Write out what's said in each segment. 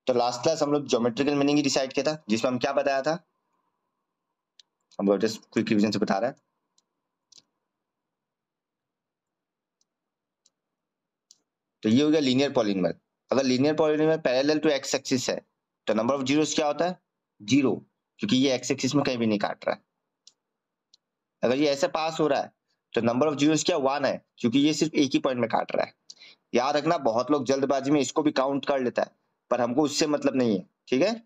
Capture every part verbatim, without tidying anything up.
तो last class हम लोग ज्योमेट्रिकल मीनिंग ही डिसाइड किया था, जिसमें हम क्या बताया था, हम लोग जस्ट क्विक रिवीजन से बता रहे हैं। तो ये हो गया लीनियर पॉलिनोमियल। अगर linear polynomial parallel to x axis है तो नंबर ऑफ जीरोस क्या होता है, जीरो, क्योंकि ये एक्स एक्सिस में कहीं भी नहीं काट रहा है। अगर ये ऐसे पास हो रहा है तो नंबर ऑफ जीरोस क्या, वन है, क्योंकि ये सिर्फ एक ही पॉइंट में काट रहा है। याद रखना, बहुत लोग जल्दबाजी में इसको भी काउंट कर लेता है, पर हमको उससे मतलब नहीं है, ठीक है।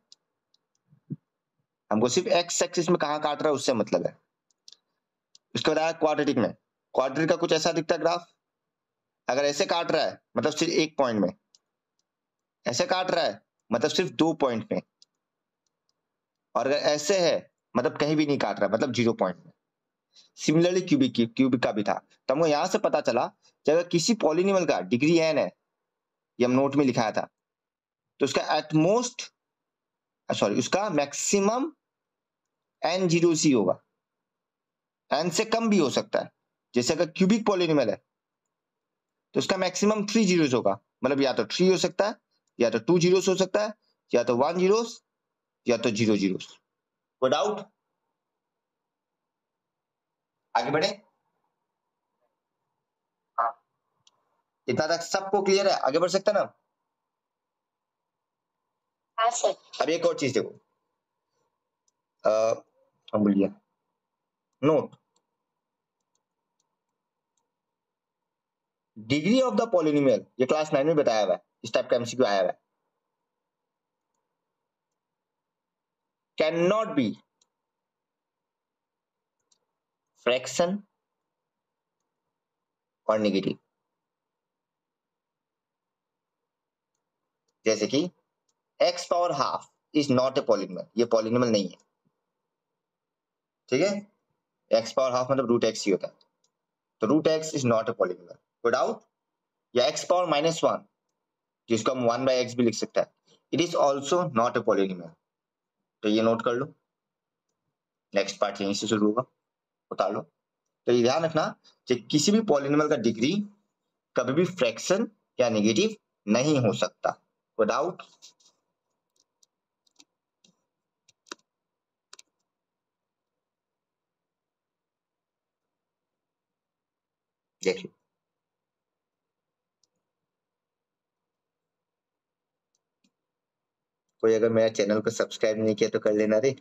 हमको सिर्फ एक्स एक्सिस में कहां काट रहा है उससे मतलब है। उसके बाद आया क्वाड्रेटिक में। क्वाड्रेटिक का कुछ ऐसा दिखता है ग्राफ, अगर ऐसे काट रहा है मतलब सिर्फ एक पॉइंट में, ऐसे काट रहा है मतलब सिर्फ दो पॉइंट में, और अगर ऐसे है मतलब कहीं भी नहीं काट रहा है, मतलब जीरो पॉइंट में। सिमिलरली क्यूबिक की क्यूबिक का भी था। तो हमको यहां से पता चला कि अगर किसी पॉलिनोमियल का डिग्री एन है, ये हम नोट में लिखाया था, तो उसका एटमोस्ट सॉरी उसका मैक्सिमम एन जीरो सी होगा, एन से कम भी हो सकता है। जैसे अगर क्यूबिक पॉलिनोमियल है तो उसका मैक्सिमम थ्री जीरोस होगा, मतलब या तो थ्री हो सकता है, या तो टू जीरोस हो सकता है, या तो वन जीरोस, या तो जीरो जीरोस। कोई डाउट? आगे बढ़े। हाँ, इतना तक सबको क्लियर है, आगे बढ़ सकता ना। हाँ सर। अब एक और चीज देखो, हम बोलिए note, degree of the polynomial, ये क्लास नाइन में बताया हुआ है, इस टाइप का एमसीक्यू आया हुआ है, कैन नॉट बी फ्रैक्शन और नेगेटिव। जैसे कि x power half is not a polynomial, ये पॉलिनोमियल नहीं है, ठीक है। एक्स पावर हाफ मतलब रूट एक्स ही होता है, तो root x is not a polynomial. कोई डाउट? या एक्स पावर माइनस वन, जिसको हम वन बाई एक्स भी लिख सकते हैं, it is also not a polynomial. तो ये नोट कर लो, नेक्स्ट पार्ट यहीं से शुरू होगा, उतार लो। तो ये ध्यान रखना कि किसी भी पॉलिनोमियल का डिग्री कभी भी फ्रैक्शन या नेगेटिव नहीं हो सकता। कोई डाउट? देखिए, कोई अगर मेरा चैनल को सब्सक्राइब नहीं किया तो कर लेना रे।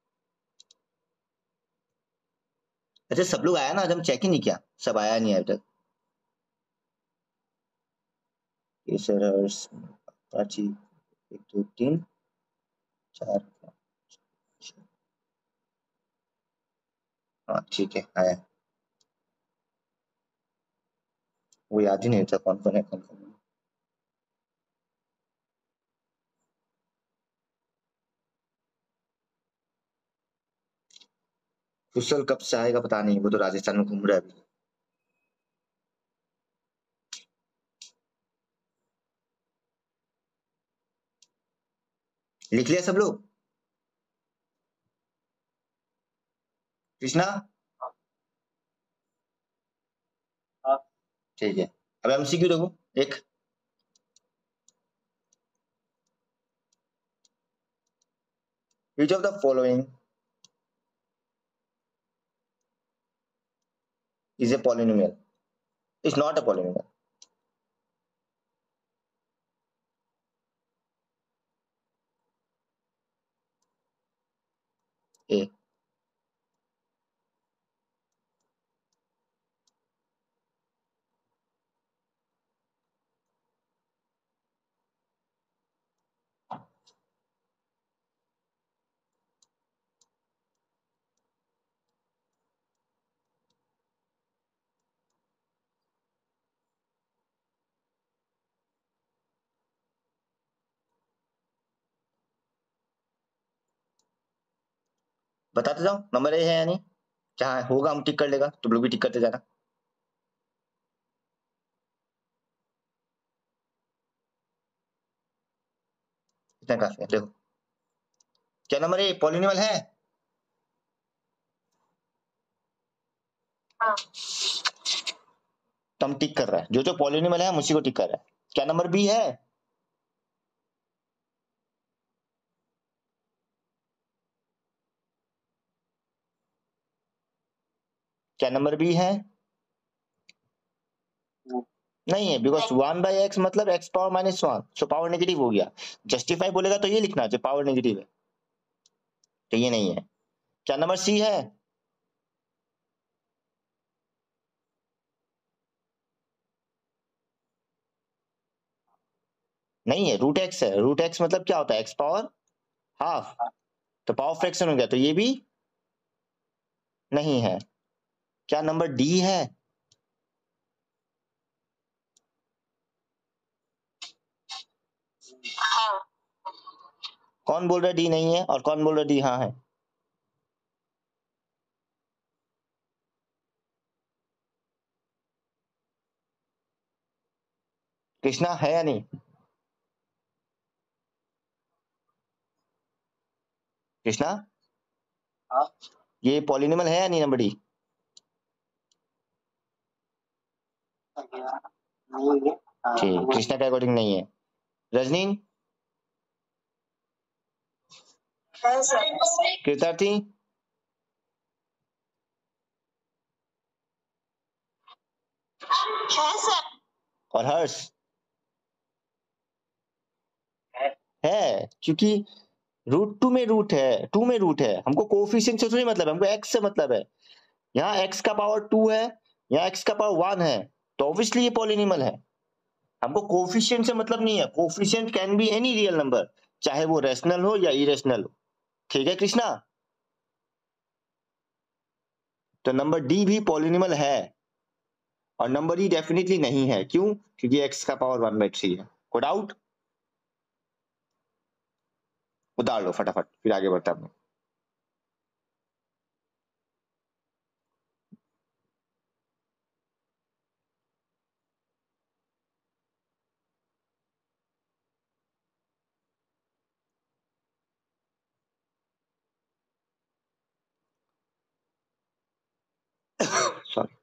अच्छा, सब लोग आया ना, आज हम चेक ही नहीं किया, सब आया नहीं अभी तक। केसर हर्ष प्राची, एक दो तीन चार पाँच छः। हाँ ठीक है, आया। वो याद ही नहीं था कौन कौन है कौन कौन है। कुशल कब से आएगा पता नहीं, वो तो राजस्थान में घूम रहा है अभी। लिख लिया सब लोग? कृष्णा? हाँ ठीक है। अब एमसीक्यू देखो एक, which of the following is a polynomial? It's not a polynomial. A, बताते जाओ नंबर ए है या नहीं, जहां होगा हम टिक कर लेगा, तुम लोग भी टिक करते जाना। इतना काफी है। देखो क्या नंबर ए पॉलिनोमियल है? हाँ। तो हम टिक कर रहा है, जो जो पॉलिनोमियल है हम उसी को टिक कर रहा है। क्या नंबर बी है? क्या नंबर बी है? नहीं है, बिकॉज वन बाई एक्स मतलब x power minus one, so power negative हो गया। जस्टिफाई बोलेगा तो ये लिखना जो पावर नेगेटिव है, तो ये नहीं है। क्या नंबर सी है? नहीं है, रूट एक्स है। रूट एक्स मतलब क्या होता है? एक्स पावर हाफ, तो पावर फ्रैक्शन हो गया, तो ये भी नहीं है। क्या नंबर डी है? हाँ। कौन बोल रहा है डी नहीं है और कौन बोल रहा है डी हाँ है? कृष्णा है या नहीं? कृष्णा, हाँ, ये पॉलिनोमियल है या नहीं नंबर डी? ठीक, कृष्णा के अकॉर्डिंग नहीं है। रजनी, कृतार्थी, है सर, और हर्ष है, है क्योंकि रूट टू में रूट है, टू में रूट है, हमको कोफिशिएंट से थोड़ी मतलब है, हमको एक्स से मतलब है। यहाँ एक्स का पावर टू है, यहाँ एक्स का पावर वन है, तो ऑब्वियसली ये पॉलिनोमियल है। हमको कोफिशिएंट से मतलब नहीं है। Coefficient can be any real number, चाहे वो रेशनल हो या इरेशनल हो। ठीक है कृष्णा? तो नंबर डी भी पॉलिनोमियल है और नंबर ई डेफिनेटली नहीं है। क्यों? क्योंकि एक्स का पावर वन बाई थ्री है। कोई डाउट? उतार लो फटाफट, फिर आगे बढ़ते हैं। सॉरी,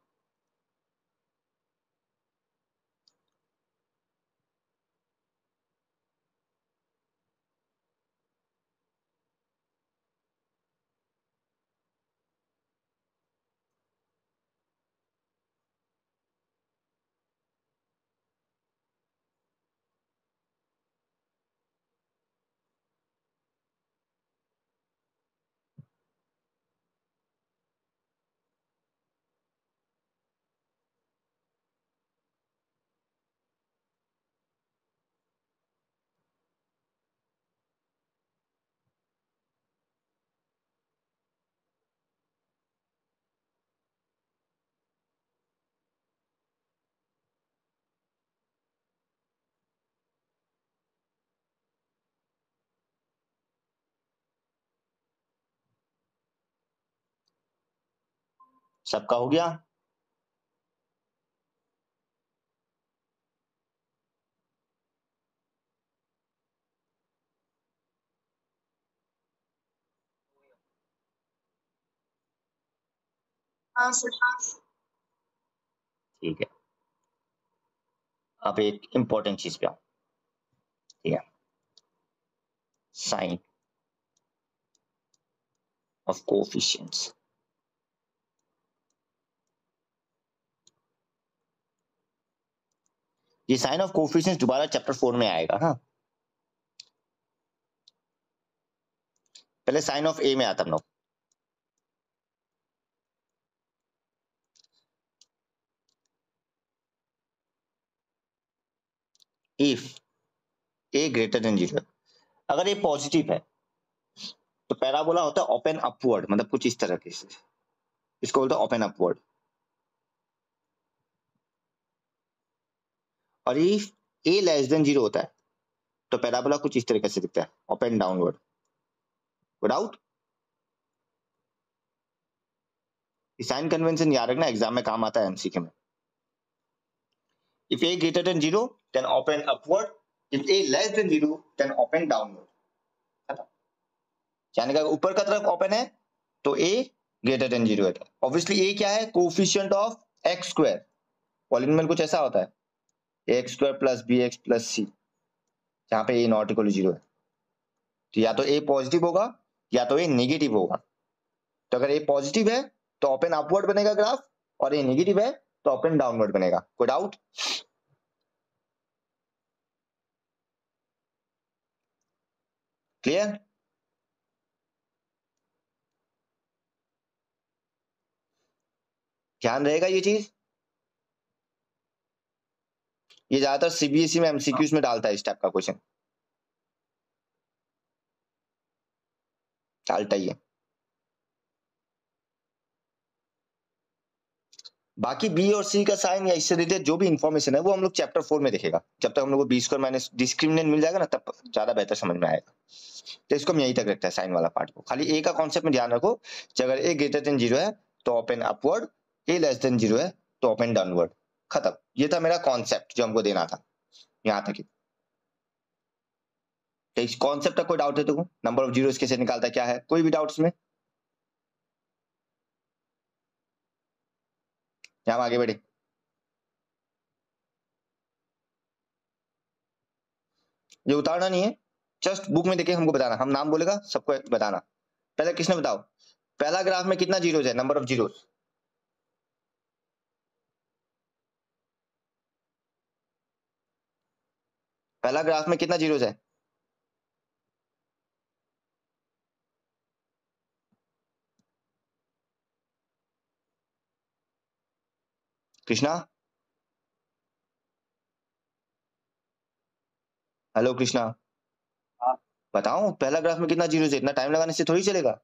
सबका हो गया? हाँ सर। ठीक है, अब एक इंपॉर्टेंट चीज पे आओ। ठीक है, साइन ऑफ कोएफिशिएंट्स। ये साइन ऑफ कोएफिशिएंट्स दोबारा चैप्टर फोर में आएगा। हाँ, पहले साइन ऑफ ए में आता हम लोग। If a greater than zero, अगर ये पॉजिटिव है तो पैराबोला होता है ओपन अपवर्ड, मतलब कुछ इस तरह के से, इसको बोलते हैं ओपन अपवर्ड। और if a less than zero होता है तो पैराबोला कुछ इस तरीके से दिखता है, open downward. Without sign convention याद रखना, एग्जाम में काम आता है एमसीक्यू में। If a greater than zero then open upward, if a less than zero then open downward. यानी कि ऊपर का तरफ ओपन है तो ए ग्रेटर देन जीरो है। ऑब्वियसली ए क्या है? Coefficient of x square. Polynomial कुछ ऐसा होता है, x square plus b x plus c, जहां पे ए नॉट इक्वल टू जीरो है। तो या तो ए पॉजिटिव होगा या तो ए नेगेटिव होगा। तो अगर ए पॉजिटिव है तो ओपन अपवर्ड बनेगा ग्राफ, और ये नेगेटिव है तो ओपन डाउनवर्ड बनेगा। कोई डाउट? क्लियर? ध्यान रहेगा ये चीज। ये ज्यादातर सीबीएसई में एमसीक्यूज में डालता है इस टाइप का क्वेश्चन, डालता ही है। बाकी बी और सी का साइन या इससे रिलेटेड जो भी इंफॉर्मेशन है वो हम लोग चैप्टर फोर में देखेगा। जब तक हम लोग को बी स्क्वायर माइनस डिस्क्रिमिनेंट मिल जाएगा ना, तब ज्यादा बेहतर समझ में आएगा। तो इसको हम यहीं तक रखते हैं साइन वाला पार्ट को। खाली ए का कॉन्सेप्ट में ध्यान रखो कि अगर ए ग्रेटर देन जीरो है तो open upward, a less than zero है तो ओपन डाउनवर्ड। खत्म। ये था मेरा कॉन्सेप्ट जो हमको देना था, यहाँ तक ही। इस कॉन्सेप्ट का कोई डाउट है तुमको? नंबर ऑफ जीरोस कैसे निकालता है, क्या है, कोई भी डाउट इसमें? यहाँ आगे बढ़े। ये उतारना नहीं है, जस्ट बुक में देखे हमको बताना। हम नाम बोलेगा सबको बताना। पहले किसने बताओ, पहला ग्राफ में कितना जीरोस है, नंबर ऑफ जीरोस? पहला ग्राफ में कितना जीरोस है? कृष्णा, हेलो कृष्णा, बताओ पहला ग्राफ में कितना जीरोस है? इतना टाइम लगाने से थोड़ी चलेगा।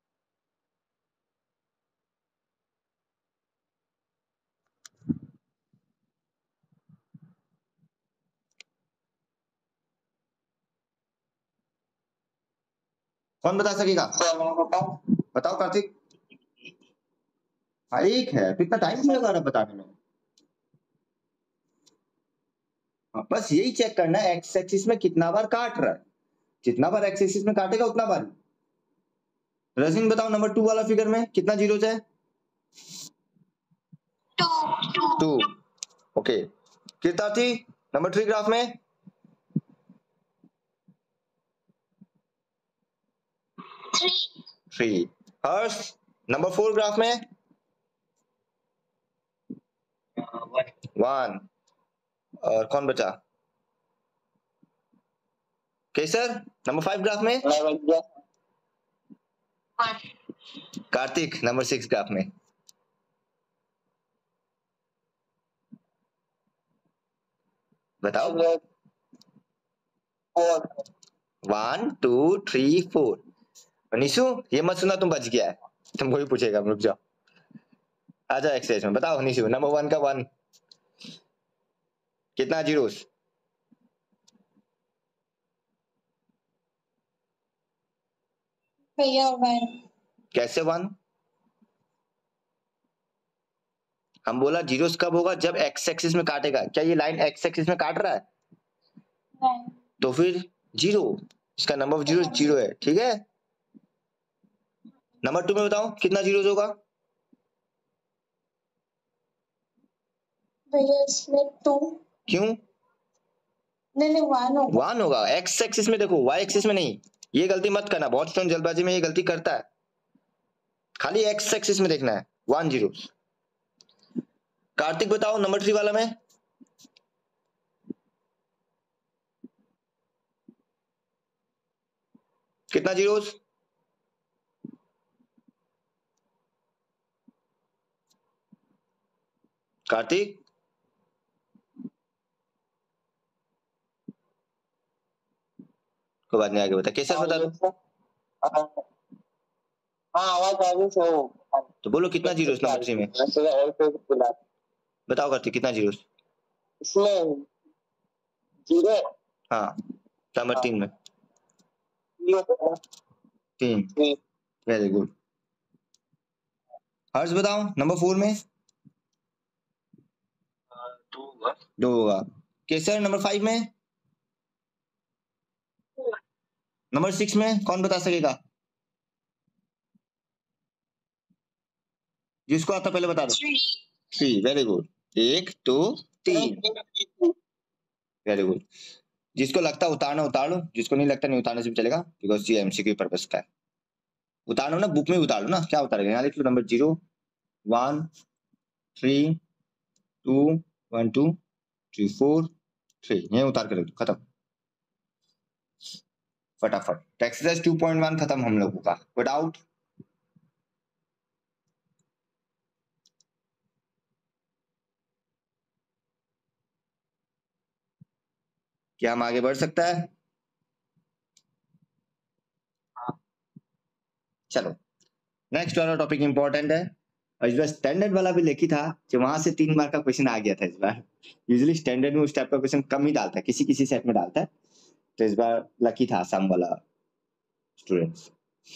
कौन बता सकेगा? बताओ कार्तिक। हाँ एक है, तो इतना टाइम क्यों लगा रहा बताने में? हाँ, बस यही चेक करना है एक्स एक्सिस में कितना बार काट रहा है। जितना बार एक्स एक्सिस में काटेगा उतना बार। रजिन बताओ नंबर टू वाला फिगर में कितना जीरोस है? Two. Okay. Kirtarthi number three graph में three. Three. Harsh number four graph में वन। और कौन बचा? केसर नंबर फाइव ग्राफ में कार्तिक नंबर सिक्स ग्राफ में। बताओ। One two three four. Nishu ये मत सुना तुम बच गया है, तुमको भी पूछेगा, रुक जाओ। आ जाओ एक्सरसाइज में। बताओ निशु नंबर वन का वन कितना जीरोस? भैया वन। कैसे वन? हम बोला जीरोस कब होगा, जब एक्स एक्सिस में काटेगा। क्या ये लाइन एक्स एक्सिस में काट रहा है? नहीं। तो फिर जीरो, इसका नंबर ऑफ जीरो जीरो है, ठीक है। नंबर टू में बताओ कितना जीरोस होगा? भैया इसमें टू। क्यों? नहीं नहीं वन होगा। वन होगा। एक्स एक्सिस में देखो, वाई एक्सिस में नहीं। ये गलती मत करना, बहुत स्टूडेंट जल्दबाजी में ये गलती करता है। खाली एक्स एक्सिस में देखना है, वन जीरो। कार्तिक बताओ नंबर थ्री वाला में कितना जीरोस? कार्तिक को बाद में आगे बता। कैसे बता दो? हाँ आवाज आ रही है। तो बोलो कितना जीरोस नंबर थ्री में? बताओ कार्तिक कितना जीरोस? इसमें जीरो। हाँ नंबर तीन में तीन। Very good. हर्ष बताओ नंबर फोर में दो होगा। केसर नंबर फाइव में? नंबर सिक्स में कौन बता सकेगा? जिसको आता पहले बता दो। थ्री। Very good. एक दो तीन। Very good. जिसको लगता है उतारना उतार लो, जिसको नहीं लगता नहीं उतारने से भी चलेगा, बिकॉज ये एमसीक्यू पर्पस का है। उतारो ना, बुक में उतार लो ना, क्या उतारेगा? यहाँ लिख लो number zero one three two one two three four three, ये उतार के रख दो, खत्म फटाफट। तो एक्सरसाइज टू पॉइंट वन खत्म हम लोगों का। कोई डाउट? क्या हम आगे बढ़ सकता है? चलो नेक्स्ट वाला टॉपिक इंपॉर्टेंट है, और इस बार स्टैंडर्ड वाला भी लिखी था कि वहां से तीन मार्क का क्वेश्चन आ गया था इस बार। यूजुअली स्टैंडर्ड में उस टाइप का क्वेश्चन कम ही डालता है, किसी किसी सेट में डालता है, तो इस बार लकी था आसाम वाला स्टूडेंट्स।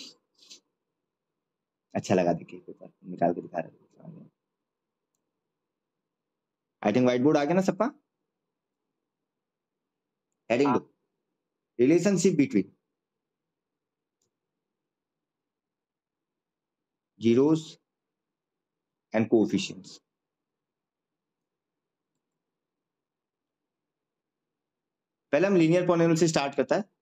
अच्छा लगा देखिए पेपर निकाल के दिखा रहे। आई थिंक व्हाइट बोर्ड आ गया ना सबका। हेडिंग दो, relationship between zeros and coefficients. पहले हम लीनियर पॉलिनोमियल से स्टार्ट करता है।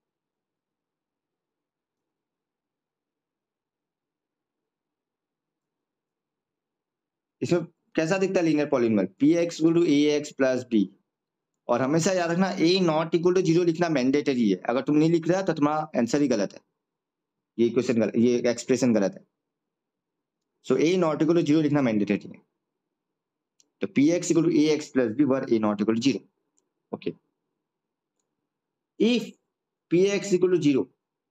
इसमें कैसा दिखता है linear polynomial? P x equal to a x plus b, और हमेशा याद रखना a not equal to zero लिखना मैंडेटरी है। अगर तुम नहीं लिख रहा तो तुम्हारा आंसर ही गलत है, ये क्वेश्चन गलत, ये एक्सप्रेशन गलत है। So a not equal to zero लिखना मैंडेटरी है। तो p x equal to a x plus b where a not equal to zero. Okay, if p x equal to zero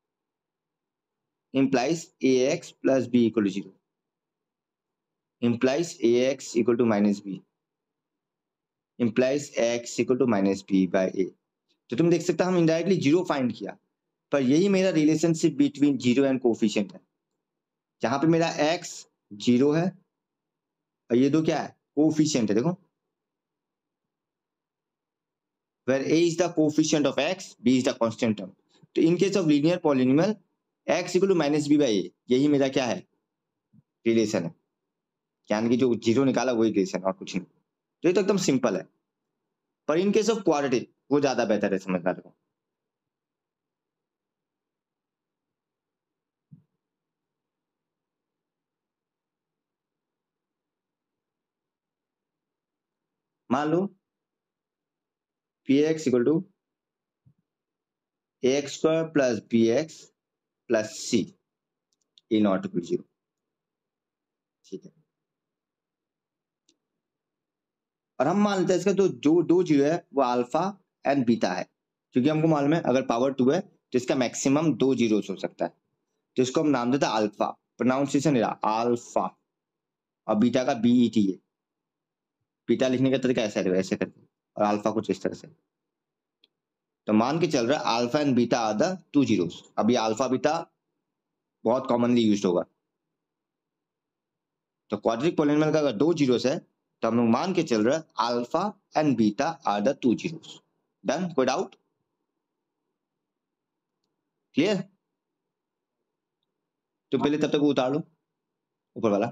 implies ax plus b equal to zero, implies ax equal to minus b, implies x equal to minus b by a। तो तुम देख सकते हो हम indirectly zero find किया, पर यही मेरा relationship between zero and coefficient है, जहां पे मेरा x जीरो है और ये दो क्या है? कोफिशिएंट है। देखो, where a is the coefficient of x, b is the constant term। तो in case of linear polynomial x equal to minus b by a, यही मेरा क्या है? रिलेशन है, यानी कि जो जीरो निकाला वही रिलेशन और कुछ नहीं। तो ये तो एकदम सिंपल है, पर इन केस ऑफ क्वाड्रेटिक वो ज्यादा बेहतर है समझना। देखो मान लो p x equal to a x square plus b x plus c a not equal zero, ठीक है। और हम मान लेते हैं इसका तो जो दो जीरो है वो अल्फा एंड बीटा है, क्योंकि हमको मालूम है अगर पावर टू है तो इसका मैक्सिमम दो जीरो हो सकता है, तो इसको हम नाम देते हैं अल्फा। प्रोनाउंसिएशन अल्फा, और बीटा का बी ई टी है। बीटा लिखने का तरीका ऐसा है, ऐसे करके, और अल्फा कुछ इस तरह से। तो मान के चल रहा है alpha and beta are the two zeros. अब ये अल्फा बीटा बहुत कॉमनली यूज्ड होगा। तो क्वाड्रेटिक पॉलिनोमियल का अगर दो जीरोस है तो हम लोग मान के चल रहे हैं alpha and beta are the two zeros. Done? कोई डाउट? क्लियर? तो पहले तब तक वो उतार लो ऊपर वाला,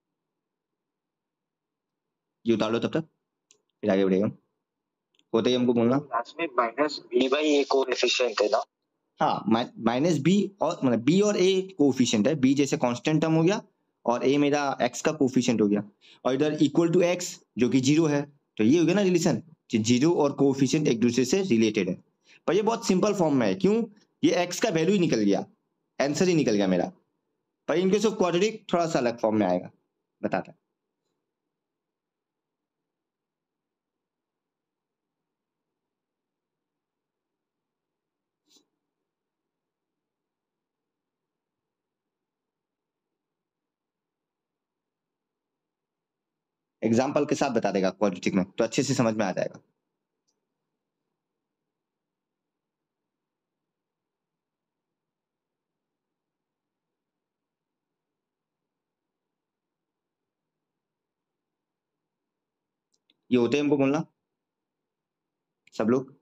ये उतार लो तब तक, फिर आगे बढ़ेगा। होता ही हमको बोलना minus b by a coefficient है ना। हाँ, माइनस बी और मतलब बी और ए कोएफिशिएंट है। बी जैसे कांस्टेंट टर्म हो गया और ए मेरा एक्स का कोएफिशिएंट हो गया, और इधर इक्वल टू एक्स जो कि जीरो है। तो ये हो गया ना रिलेशन, जीरो और कोएफिशिएंट एक दूसरे से रिलेटेड है। पर ये बहुत सिंपल फॉर्म में है, क्यों? ये एक्स का वैल्यू ही निकल गया, आंसर ही निकल गया मेरा। पर इन केस ऑफ क्वाड्रेटिक थोड़ा सा अलग फॉर्म में आएगा, बताता है। एग्जाम्पल के साथ बता देगा क्वाड्रेटिक में, तो अच्छे से समझ में आ जाएगा। ये होते हैं हमको बोलना सब लोग।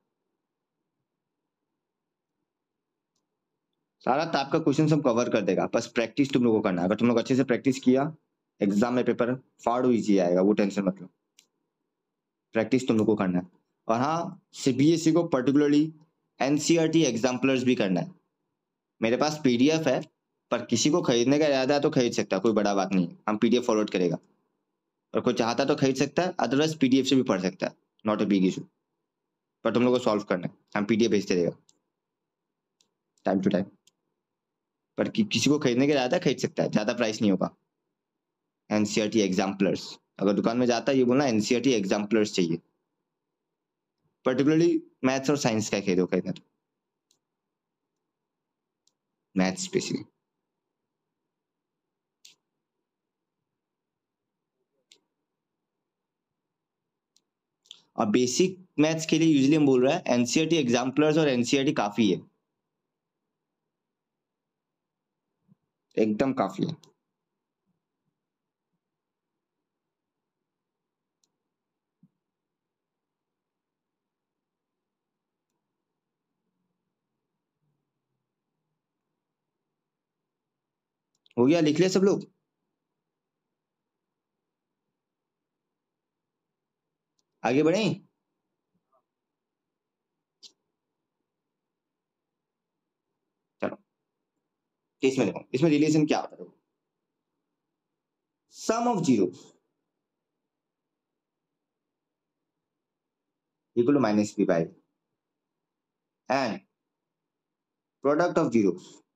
सारा टाइप का क्वेश्चन सब कवर कर देगा, बस प्रैक्टिस तुम लोगों को करना है। अगर तुम लोग अच्छे से प्रैक्टिस किया, एग्जाम में पेपर फाड़ू इजी आएगा, वो टेंशन मत लो। प्रैक्टिस तुम लोग को करना है। और हाँ, सीबीएसई को पर्टिकुलरली एनसीईआरटी एग्जाम्पलर्स भी करना है। मेरे पास पीडीएफ है, पर किसी को खरीदने का इरादा है तो खरीद सकता है, कोई बड़ा बात नहीं, हम पीडीएफ फॉरवर्ड करेगा। और कोई चाहता तो खरीद सकता है, अदरवाइज पीडीएफ से भी पढ़ सकता है, नॉट ए बिग इशू। पर तुम लोग को सॉल्व करना है, हम पीडीएफ भेजते रहेगा टाइम टू टाइम। पर कि, किसी को खरीदने का इरादा है खरीद सकता है, ज़्यादा प्राइस नहीं होगा। एनसीईआरटी एग्जाम्पलर्स, अगर दुकान में जाता है ये बोलना एनसीईआरटी एग्जाम्पलर्स चाहिए, पर्टिकुलरली मैथ्स और साइंस का खरीदो, खरीदना तो मैथ्स स्पेशली। और बेसिक मैथ्स के लिए यूजुअली हम बोल रहा है एनसीईआरटी एग्जाम्पलर्स और एनसीईआरटी काफी है, एकदम काफी है। हो गया, लिख लिया सब लोग? आगे बढ़े? चलो इसमें देखो, इसमें रिलेशन क्या होता है, sum of zero equal to minus b by and product of zero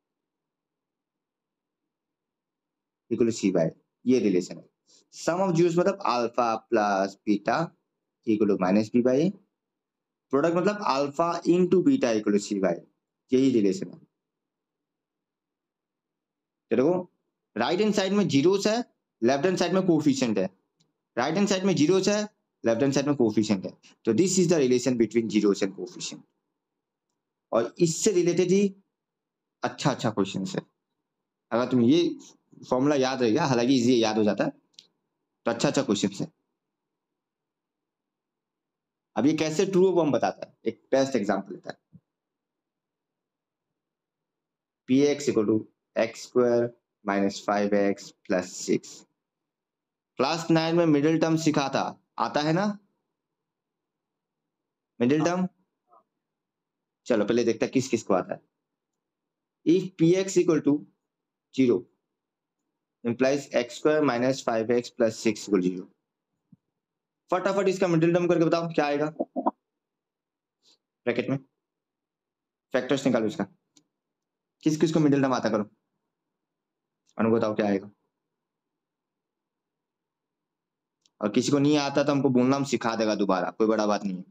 equal to c by, ये रिलेशन है। सम ऑफ जीरोस मतलब alpha plus beta equal to minus b by, product मतलब alpha into beta equal to c by, यही relation है। देखो right hand side में zeros है, left hand side में कोएफिशिएंट है, राइट हैंड साइड में जीरोस है, लेफ्ट हैंड साइड में कोएफिशिएंट है, तो this is the relation between zeros and coefficient. और इससे रिलेटेड ही अच्छा अच्छा क्वेश्चन है, अगर तुम ये फॉर्मूला याद रहेगा, हालांकि इजी याद हो जाता है, तो अच्छा अच्छा क्वेश्चन है। अब ये कैसे ट्रू वो हम बताता है, एक बेस्ट एग्जांपल लेता है। P x equal to x square minus five x plus six. Class nine में मिडिल टर्म सिखा था, आता है ना मिडिल टर्म? चलो पहले देखते हैं किस किस को आता है। If p x equal to zero implies x square minus five x plus six equal zero. फटाफट इसका मिडिल टर्म करके बताओ क्या आएगा ब्रैकेट में, फैक्टर्स निकालो इसका, किस किस को मिडिल टर्म आता करो, अनु बताओ क्या आएगा। और किसी को नहीं आता तो हमको बोलना, हम सिखा देगा दोबारा, कोई बड़ा बात नहीं है।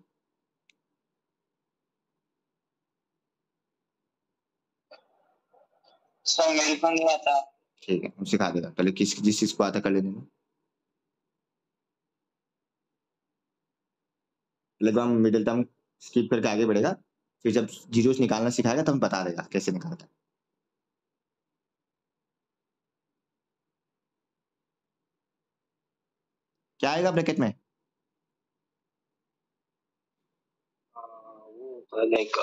सर मेरे को नहीं आता। ठीक है हम सिखा देगा, पहले किस जिस चीज को आता कर लेने दो, पहले तो हम मिडिल टर्म स्किप करके आगे बढ़ेगा, फिर जब जीरोस निकालना सिखाएगा तब हम बता देगा कैसे निकालता है। क्या आएगा ब्रैकेट में? लाइक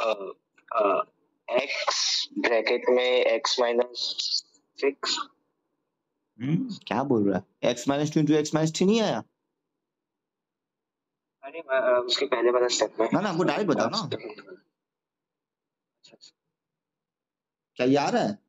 एक्स ब्रैकेट में एक्स माइनस सिक्स। क्या बोल रहा है, x minus two into x minus three नहीं आया? अरे उसके पहले वाला स्टेप में ना ना, हमको डायरेक्ट बताओ ना, क्या ये आ रहा है?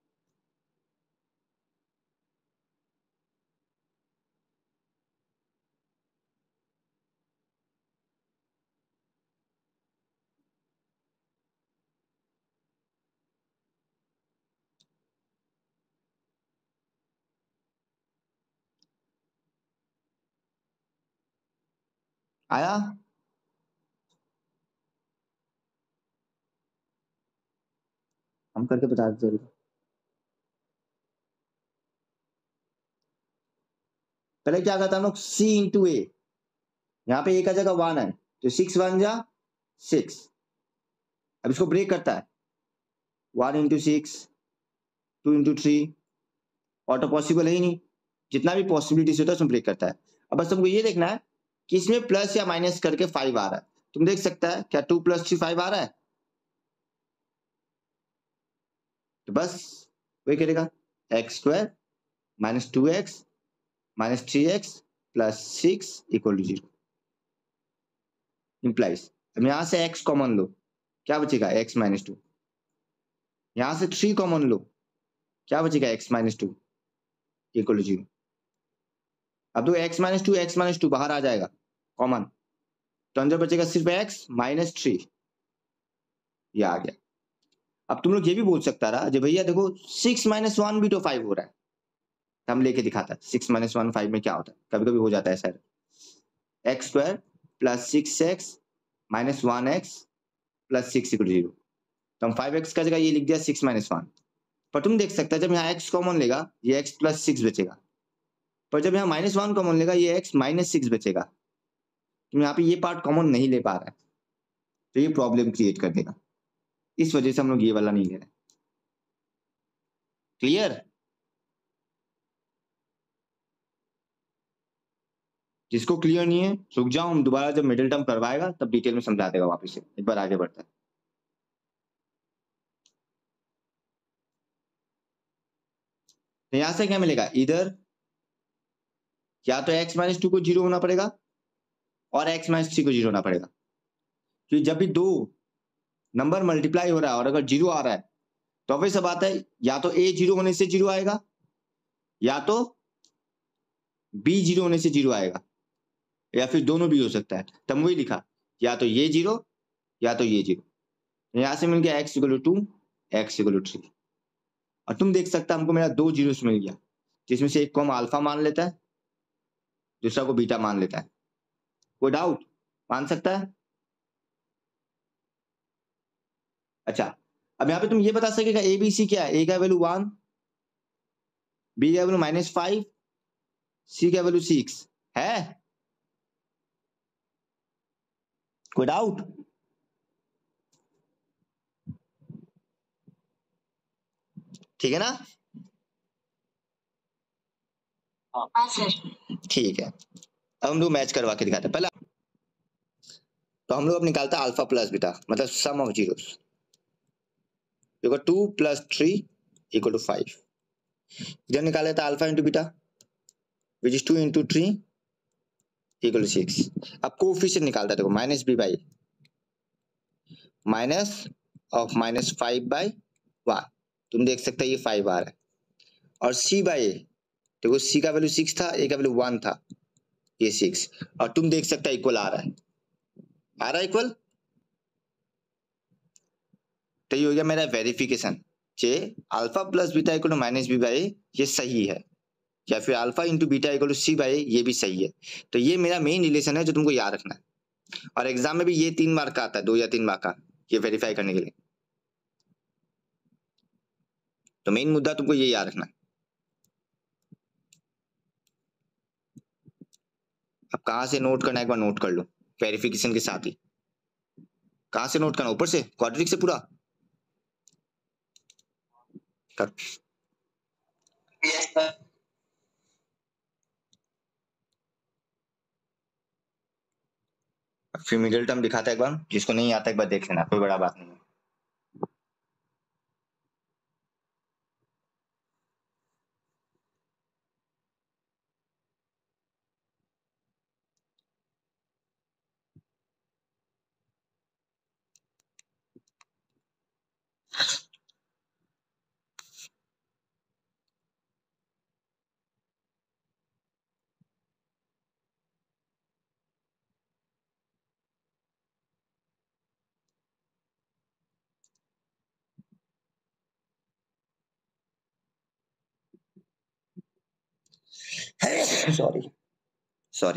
आया? हम करके बता देते। पहले क्या करता हम लोग, सी इंटू ए, यहाँ पे ए का जगह वन है तो सिक्स वन जा सिक्स। अब इसको ब्रेक करता है, one into six, two into three, ऑटो पॉसिबल है ही नहीं, जितना भी पॉसिबिलिटीज होता है उसमें ब्रेक करता है। अब बस तुमको ये देखना है कि इसमें प्लस या माइनस करके फाइव आ रहा है, तुम देख सकता है क्या टू प्लस थ्री फाइव आ रहा है, तो बस वही करेगा, x square minus two x minus three x plus six equal to zero implies. अब यहां से x कॉमन लो, क्या बचेगा x माइनस टू, यहां से थ्री कॉमन लो, क्या बचेगा x minus two equal to zero. अब तो x minus two x minus two बाहर आ जाएगा कॉमन, तो अंदर बचेगा सिर्फ एक्स माइनस थ्री, ये आ गया। अब तुम लोग ये भी बोल सकता रहा जो भैया देखो सिक्स माइनस वन भी तो फाइव हो रहा है, हम लेके दिखाता है सिक्स माइनस वन फाइव में क्या होता है, कभी कभी हो जाता है sir, x square plus six x minus one x plus six equal zero, तो हम फाइव एक्स का जगह ये लिख दिया सिक्स माइनस वन। पर तुम देख सकते हो जब यहाँ एक्स कॉमन लेगा ये एक्स प्लस सिक्स बचेगा, पर जब यहाँ माइनस वन कॉमन लेगा ये एक्स माइनस सिक्स बचेगा, तुम यहाँ पे ये पार्ट कॉमन नहीं ले पा रहा है, तो ये प्रॉब्लम क्रिएट कर देगा, इस वजह से हम लोग ये वाला नहीं ले रहे। क्लियर? जिसको क्लियर नहीं है रुक जाओ, हम दोबारा जब मिडिल टर्म करवाएगा तब डिटेल में समझा देगा वापस से, एक बार आगे बढ़ता है। तो यहां से क्या मिलेगा, इधर या तो x माइनस टू को जीरो होना पड़ेगा और x माइनस थ्री को जीरो होना पड़ेगा, क्योंकि जब भी दो नंबर मल्टीप्लाई हो रहा है और अगर जीरो आ रहा है तो वही सब आता है, या तो a जीरो होने से जीरो आएगा या तो b जीरो होने से जीरो आएगा, या फिर दोनों भी हो सकता है, तब वही लिखा या तो ये जीरो या तो ये जीरो। यहां से मिल गया x equal to two x equal to three, और तुम देख सकता हमको मेरा दो जीरो मिल गया, जिसमें से एक को हम अल्फा मान लेता है दूसरा को बीटा मान लेता है। कोई डाउट? मान सकता है? अच्छा, अब यहाँ पे तुम ये बता सकेगा ए बी सी क्या है, ए का वैल्यू वन, बी का वैल्यू माइनस फाइव, सी का वैल्यू सिक्स है? कोई डाउट? ठीक है ना? हाँ सर। ठीक है, अब हम लोग मैच करवा के दिखाते हैं। पहला तो हम लोग अब निकालता है अल्फा प्लस बीटा, मतलब sum of zeros, equal two plus three equal to five. इधर निकाले था alpha into beta which is two into three equal to six. अब कोएफिशिएंट निकालता है, देखो minus b by minus of minus five by one, तुम देख सकते हो ये फाइव आ रहा है, और सी बाई देखो सी का वैल्यू सिक्स था, ए का वैल्यू वन था, ये सिक्स, और तुम देख सकते हो इक्वल आ रहा है, आ रहा है इक्वल। तो ये हो गया मेरा वेरिफिकेशन जे alpha plus beta equal to minus b by ये सही है, या फिर alpha into beta equal to c by ये भी सही है। तो ये मेरा मेन रिलेशन है जो तुमको याद रखना है, और एग्जाम में भी ये तीन मार्क का आता है, दो या तीन मार्क का, ये वेरीफाई करने के लिए। तो मेन मुद्दा तुमको ये याद रखना है। अब कहां से नोट करना है एक बार नोट कर लो, वेरिफिकेशन के साथ ही। कहां से नोट करना, ऊपर से क्वाड्रेटिक से पूरा कर। Yes sir. फिर मिडिल टर्म दिखाता है एक बार, जिसको नहीं आता एक बार देख लेना, कोई बड़ा बात नहीं है। सॉरी सॉरी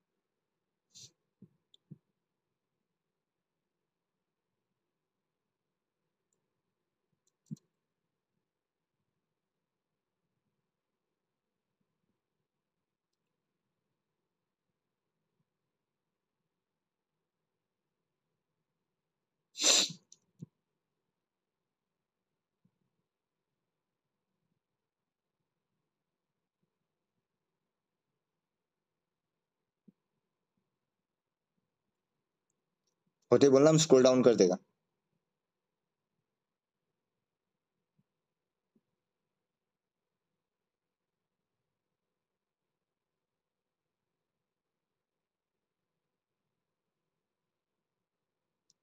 होते बोलना, हम स्क्रॉल डाउन कर देगा।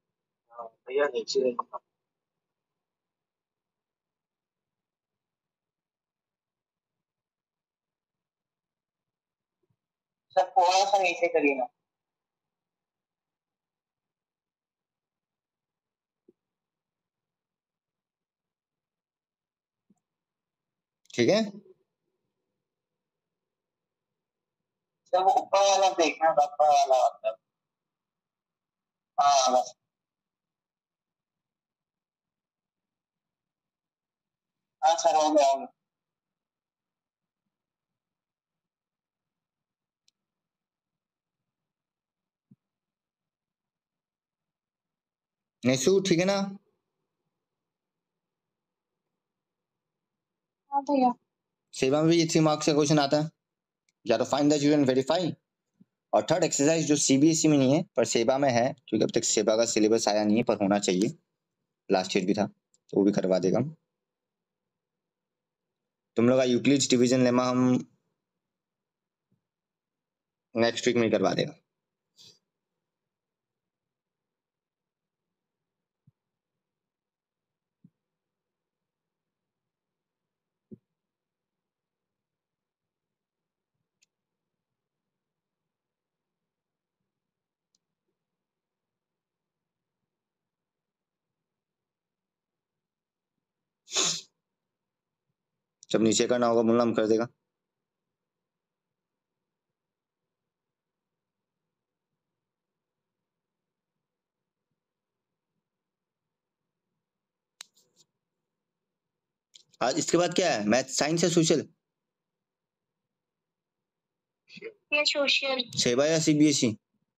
भैया नीचे सर थोड़ा सा नीचे करिए ना। ठीक है, सर वो ऊपर वाला देखना, ऊपर वाला मतलब हाँ बस। हाँ सर हो गया, हो गया। नेसू ठीक है ना? हाँ भैया। सेवा में भी ये थ्री मार्क्स का क्वेश्चन आता है, या तो find the zero and verify, और थर्ड एक्सरसाइज जो सीबीएसई में नहीं है पर सेवा में है, क्योंकि अब तक सेवा का सिलेबस आया नहीं है, पर होना चाहिए, लास्ट ईयर भी था, तो वो भी करवा देगा। तुम लोग का यूक्लिड्स डिवीजन लेमा हम नेक्स्ट वीक में करवा देगा। जब नीचे करना होगा बोलना, हम कर देगा। आज इसके बाद क्या है, मैथ साइंस या सोशल? ये सोशल। सेवा या सीबीएसई?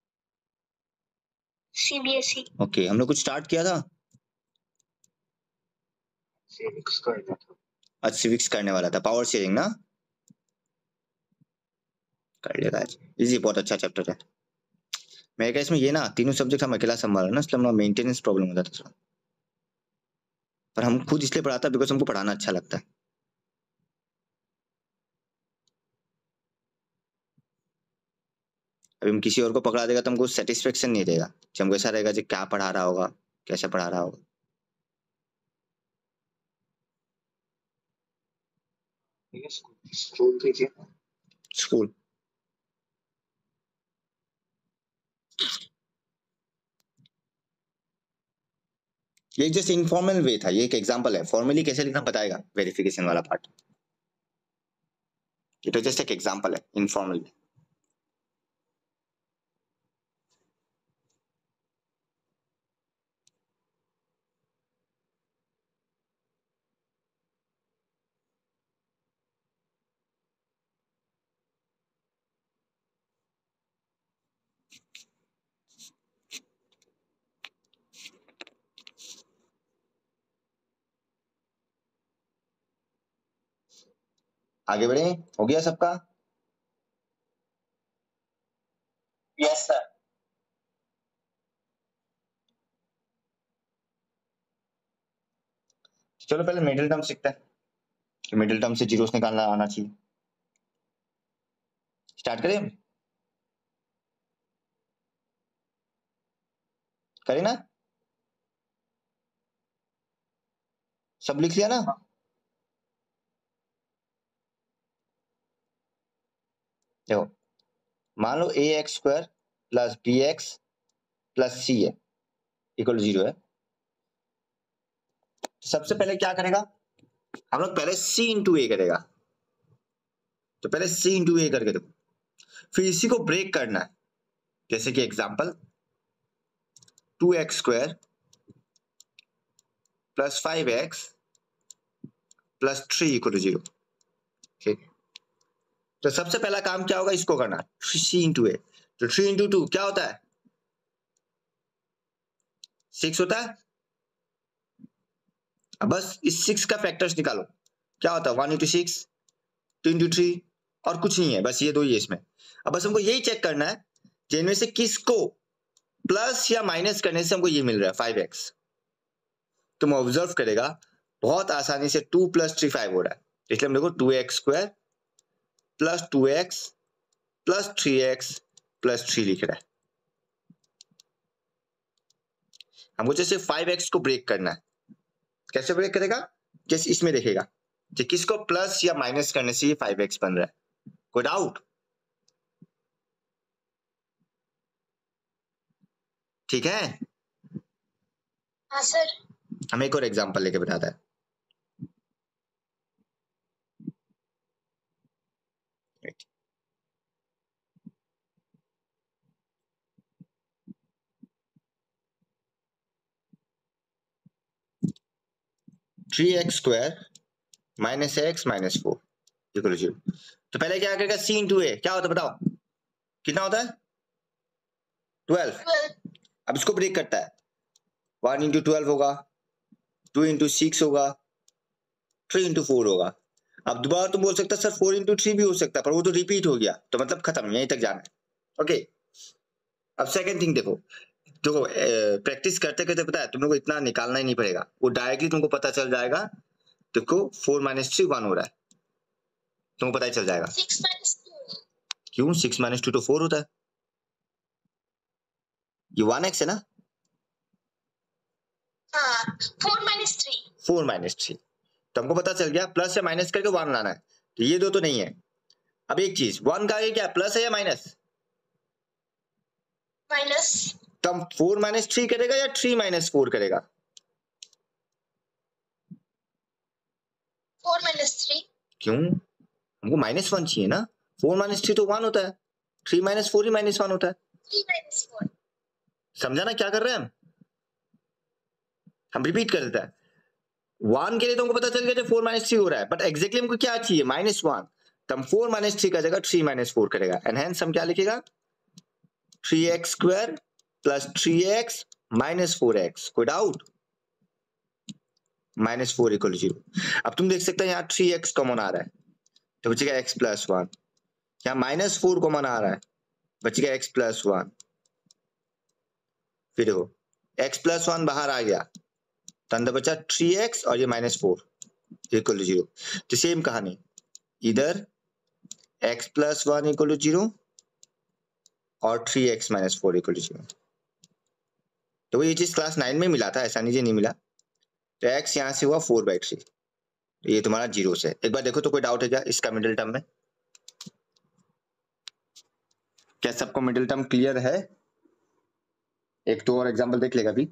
सीबीएसई। ओके, हम लोग कुछ स्टार्ट किया था सिविक्स करना था। आज, सिविक्स करने वाला था, पावर शेयरिंग ना, कर लेगा आज, इजी, बहुत अच्छा चैप्टर है। मेरे केस में ये ना तीनों सब्जेक्ट हम अकेला संभाला ना, इसलिए हमारा मेंटेनेंस प्रॉब्लम होता था थोड़ा, पर हम खुद इसलिए पढ़ाता बिकॉज हमको पढ़ाना अच्छा लगता है। अभी हम किसी और को पकड़ा देगा तो हमको सेटिस्फेक्शन नहीं रहेगा, जब हमको ऐसा रहेगा कि क्या पढ़ा रहा होगा, कैसे पढ़ा रहा होगा। स्कूल कीजिए। स्कूल ये जस्ट इनफॉर्मल वे था, ये एक एग्जांपल है, फॉर्मली कैसे लिखना बताएगा वेरिफिकेशन वाला पार्ट, ये तो जस्ट एक एग्जांपल है इनफॉर्मल। आगे बढ़े, हो गया सबका? Yes sir. चलो पहले मिडिल टर्म सीखते हैं, मिडिल टर्म से जीरोस निकालना आना चाहिए। स्टार्ट करें, करें ना, सब लिख लिया ना? देखो, मान लो a x square plus b x plus c है इक्वल टू जीरो है, सबसे पहले क्या करेगा, हम लोग पहले c इंटू ए करेगा, तो पहले c इंटू ए करके देखो, फिर इसी को ब्रेक करना है, जैसे कि example two x square plus five x plus three equal to zero. ठीक, तो सबसे पहला काम क्या होगा, इसको करना, c इंटू ए, तो थ्री इंटू टू क्या होता है, सिक्स होता है। अब बस इस सिक्स का फैक्टर्स निकालो, क्या होता है, one into six, two into three, और कुछ नहीं है, बस ये दो ही है इसमें। अब बस हमको यही चेक करना है कि इनमें से किसको प्लस या माइनस करने से हमको ये मिल रहा है फाइव एक्स। तुम ऑब्जर्व करेगा बहुत आसानी से टू प्लस थ्री फाइव हो रहा है, इसलिए हम देखो two x square plus two x plus three x plus three लिख रहा है। हमको जैसे फाइव एक्स को ब्रेक करना है, कैसे ब्रेक करेगा, जैसे इसमें देखेगा कि किसको प्लस या माइनस करने से ये फाइव एक्स बन रहा है, कोई डाउट? ठीक है। हाँ सर। हम एक और एग्जांपल लेके बताता है। Three x square minus x minus four equal zero. तो पहले क्या करेगा, सी इंटू ए क्या होता है बताओ, कितना होता है ट्वेल्व। अब इसको ब्रेक करता है, वन इंटू ट्वेल्व होगा, टू इंटू सिक्स होगा, थ्री इंटू फोर होगा। अब दोबारा तुम बोल सकते सर फोर इंटू थ्री भी हो सकता है, पर वो तो रिपीट हो गया, तो मतलब खत्म, यहीं तक जाना है। ओके, अब सेकेंड थिंग देखो, देखो प्रैक्टिस करते करते पता है तुम लोग को इतना निकालना ही नहीं पड़ेगा, वो डायरेक्टली तुमको पता चल जाएगा। देखो फोर माइनस थ्री वन हो रहा है, तुमको पता ही चल जाएगा। Six minus two. क्यों, सिक्स माइनस टू तो फोर होता है, ये वन एक्स है ना। हाँ, four minus three. Four minus three, तो हमको पता चल गया प्लस या माइनस करके वन लाना है, तो ये दो तो नहीं है। अब एक चीज, वन का आगे क्या प्लस है या माइनस, माइनस। तो हम फोर माइनस थ्री करेगा या थ्री माइनस फोर करेगा, फोर माइनस थ्री। क्यों, हमको माइनस वन चाहिए ना, फोर माइनस थ्री तो वन होता है, थ्री माइनस फोर ही माइनस वन होता है। Three minus four. समझा ना क्या कर रहे हैं हम हम रिपीट कर देता है। वन के लिए तुमको पता चल गया फोर माइनस थ्री हो रहा है, बट एक्जैक्टली हमको क्या चाहिए माइनस वन, तो हम फोर माइनस थ्री का जगह थ्री माइनस फोर करेगा, एंड हेंस हम क्या लिखेगा, three x square plus three x minus four x. कोई doubt, minus four equal zero. अब तुम देख सकते हैं यहाँ थ्री एक्स कॉमन आ रहा है, तो बचेगा एक्स प्लस वन, यहाँ माइनस फोर कॉमन आ रहा है, बचेगा एक्स प्लस वन। फिर देखो एक्स प्लस वन बाहर आ गया, तो अंदर बचा थ्री एक्स और ये minus four equal to zero. तो सेम कहानी, इधर x plus one equal to zero और three x minus four equal to zero. तो ये चीज क्लास नाइन में मिला था, ऐसा नहीं नहीं मिला। तो एक्स यहां से हुआ फोर बाई थ्री, तो ये तुम्हारा जीरो से। एक बार देखो तो कोई डाउट है क्या इसका मिडिल टर्म में, क्या सबको मिडिल टर्म क्लियर है। एक तो और एग्जांपल देख लेगा अभी।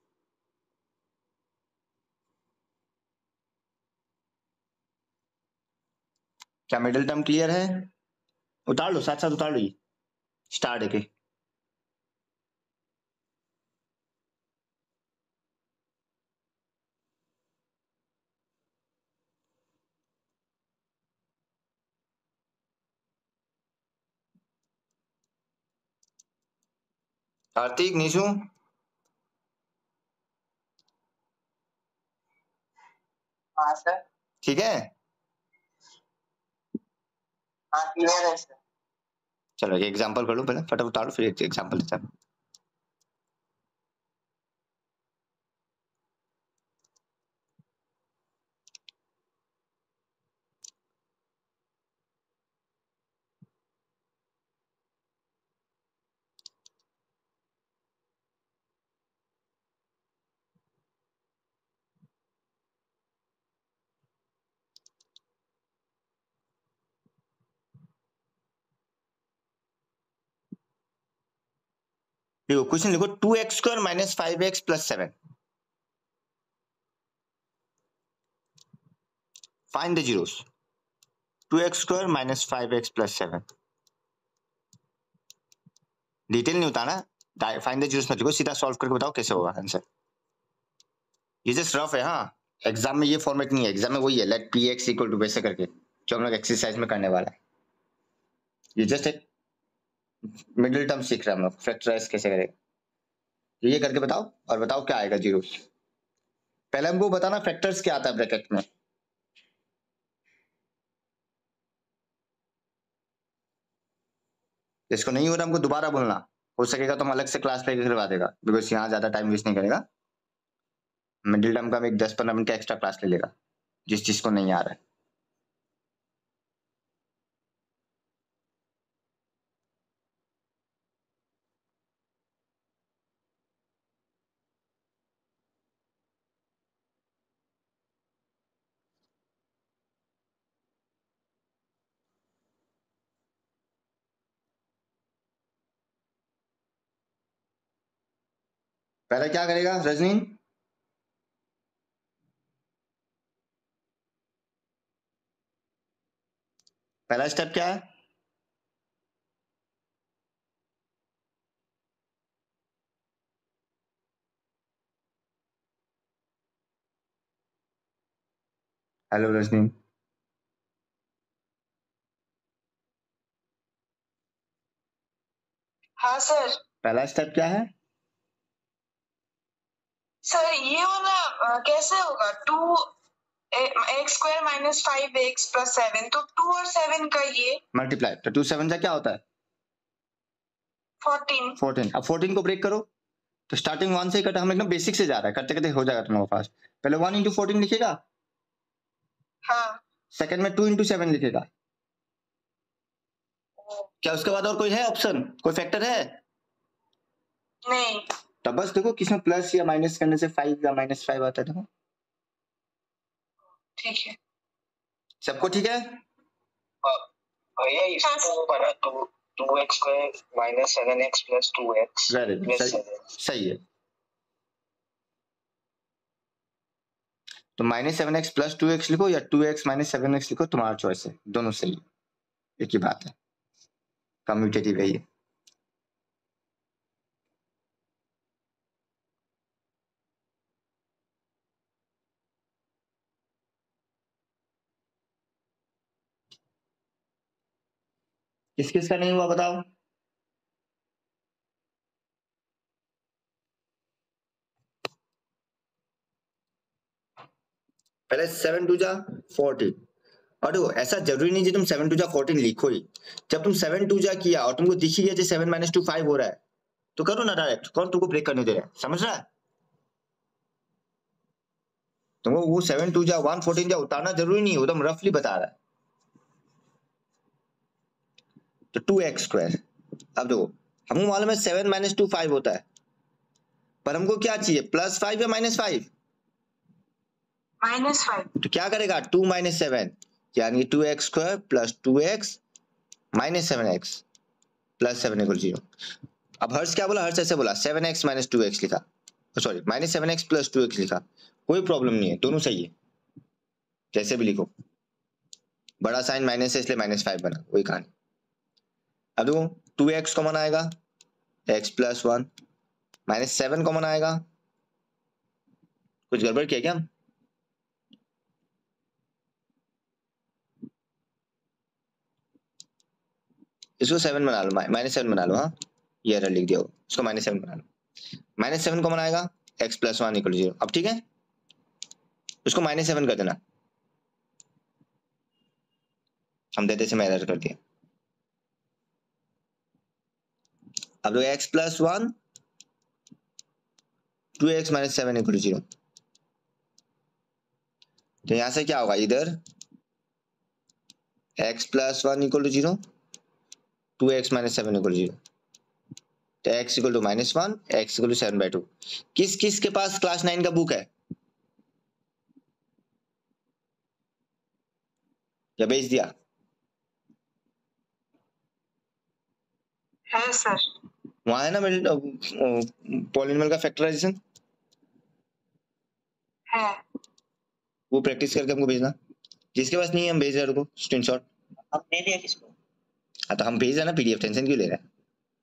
क्या मिडिल टर्म क्लियर है, उतार लो साथ साथ उतार लो, ये स्टार्ट है के। कार्तिक, निशु, हाँ सर। ठीक है। हाँ क्लियर है सर। चलो एक एग्जांपल कर लो पहले, फटाफट उतारो फिर एक एग्जांपल देता हूं। देखो क्वेश्चन लिखो, two x square minus five x plus seven, find the zeros. Two x square minus five x plus seven, detail नहीं होता ना, फाइंड द जीरोस मत लिखो, सीधा सॉल्व करके बताओ कैसे होगा आंसर। ये जस्ट रफ है, हाँ एग्जाम में ये फॉर्मेट नहीं है, एग्जाम में वही है let p x equal to वैसे करके जो हम लोग एक्सरसाइज में करने वाला है। ये जस्ट एक मिडिल टर्म सीख रहे हैं हम लोग, फैक्टराइज कैसे करेगा, ये करके बताओ और बताओ क्या आएगा जीरो। पहले हमको बताना फैक्टर्स क्या आता है ब्रैकेट में। इसको नहीं हो रहा हमको दोबारा बोलना, हो सकेगा तो हम अलग से क्लास लेके करवा देगा, बिकॉज यहाँ ज्यादा टाइम वेस्ट नहीं करेगा। मिडिल टर्म का एक दस पंद्रह मिनट का एक्स्ट्रा क्लास ले लेगा जिस चीज को नहीं आ रहा है। पहले क्या करेगा रजनी? पहला स्टेप क्या है? हेलो रजनी, हाँ सर। पहला स्टेप क्या है? सर ये वाला अ, कैसे होगा? Two x square minus five x plus seven, तो टू और सेवन का ये मल्टीप्लाई, तो टू सेवन जा क्या होता है? फोर्टीन। फोर्टीन। अब फोर्टीन को ब्रेक करो, तो स्टार्टिंग वन से ही कटा, हम एकदम बेसिक से जा रहा है, करते करते हो जाएगा तुम्हारे पास। पहले वन इंटू फोर्टीन लिखेगा, हाँ। सेकंड में टू इंटू सेवन लिखेगा। क्या उसके बाद और कोई है ऑप्शन, कोई फैक्टर है? नहीं। तो बस देखो किसमें प्लस या माइनस करने से फाइव या माइनस फाइव आता है, देखो। ठीक है, सबको ठीक है? भैया इसको वो बना two two x square minus seven x plus two x very good, plus सही सेवन। सही है। तो minus seven x plus two x लिखो या two x minus seven x लिखो, तुम्हारा चॉइस है, दोनों सही है, एक ही बात है, कम्यूटेटिव है ये। किस किस का नहीं हुआ बताओ? पहले सेवन टू जा फोर्टीन, और देखो ऐसा जरूरी नहीं कि तुम सेवन टू जा फोर्टीन लिखो ही। जब तुम सेवन टू जा किया और तुमको दिख ही गया सेवन माइनस टू फाइव हो रहा है, तो करो ना डायरेक्ट, कौन तुमको ब्रेक करने दे रहा है, समझ रहा है? तुमको वो सेवन टू जा वन फोर्टीन जा उतारना जरूरी नहीं है, वो तो रफली बता रहा है। तो टू एक्स स्क्वायर, अब देखो हमको मालूम है सेवन माइनस टू फाइव होता है, पर हमको क्या चाहिए, प्लस फाइव या माइनस फाइव? Minus five. तो क्या करेगा, टू माइनस सेवन यानी two x square plus two x minus seven x plus seven equal zero. अब हर्ष क्या बोला, हर्ष ऐसे बोला seven x minus two x लिखा, sorry minus seven x plus two x लिखा, कोई प्रॉब्लम नहीं है, दोनों सही है, जैसे भी लिखो। बड़ा साइन माइनस है इसलिए माइनस फाइव बना, वही कहानी। अब देखो टू एक्स कॉमन आएगा, x plus one, minus seven common आएगा, कुछ गड़बड़ किया क्या हम? इसको सेवन बना लो, माइनस सेवन बना लो, हाँ ये एरर लिख दिया, इसको माइनस सेवन बना लो, माइनस सेवन कॉमन आएगा, x plus one equal zero. अब ठीक है, उसको माइनस सेवन कर देना, हम देते समय एरर कर दिया। अब दो x plus one, two x minus seven equal zero, तो यहां से क्या होगा, इधर x plus one equal to zero, two x minus seven equal zero, तो x equal to minus one, x equal to seven by two. किस किस के पास क्लास नाइन का बुक है या भेज दिया? है सर। वहां है ना पॉलिनोमियल का फैक्टराइजेशन, है। वो प्रैक्टिस करके हमको भेजना, जिसके पास नहीं है हम भेज रहे हैं, रुको स्क्रीनशॉट। अब दे दिया किसको? हाँ तो हम भेज रहे हैं ना पीडीएफ, टेंशन क्यों ले रहे हैं?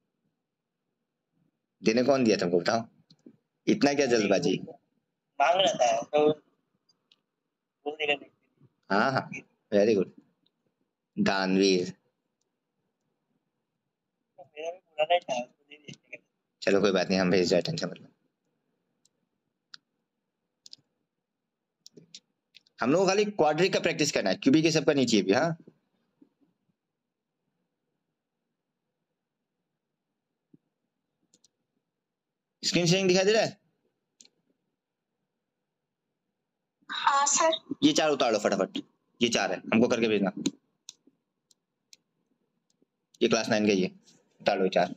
देने कौन दिया तुमको बताओ, इतना क्या जल्दबाजी? मांग रहा था तो बोल देगा। हाँ हाँ वेरी गुड दानवीर, मेरा भी पुराना था, दे दिया। चलो कोई बात नहीं, हम भेज रहे हैं, टेंशन मतलब। हम लोग खाली क्वाड्रिक का प्रैक्टिस करना है, क्यूबिक के सबका नहीं चाहिए भी। हाँ स्क्रीन शेयरिंग दिखाई दे रहा है? हाँ सर। ये चार उतार लो फटाफट, ये चार है, हमको करके भेजना। ये क्लास नाइन का ये उतार लो चार।